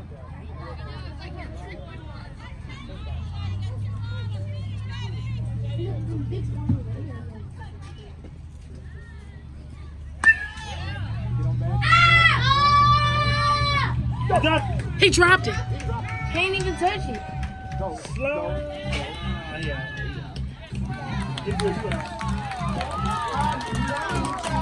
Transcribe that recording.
He dropped it. Can't even touch it. Slow. Yeah.